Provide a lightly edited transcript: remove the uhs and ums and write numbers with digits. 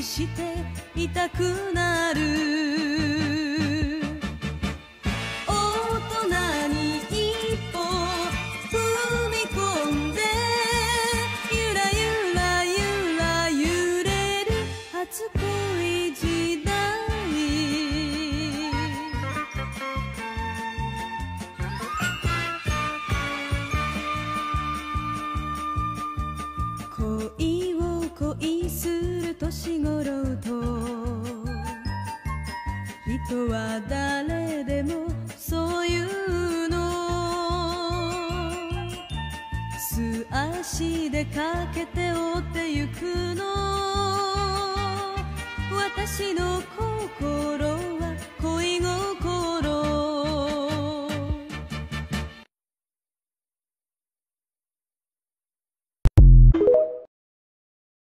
していたくなる。大人に一歩踏み込んで、ゆらゆらゆら揺れる初恋時代。恋を恋する年頃と、人は誰でもそういうの。素足で駆けて追ってゆく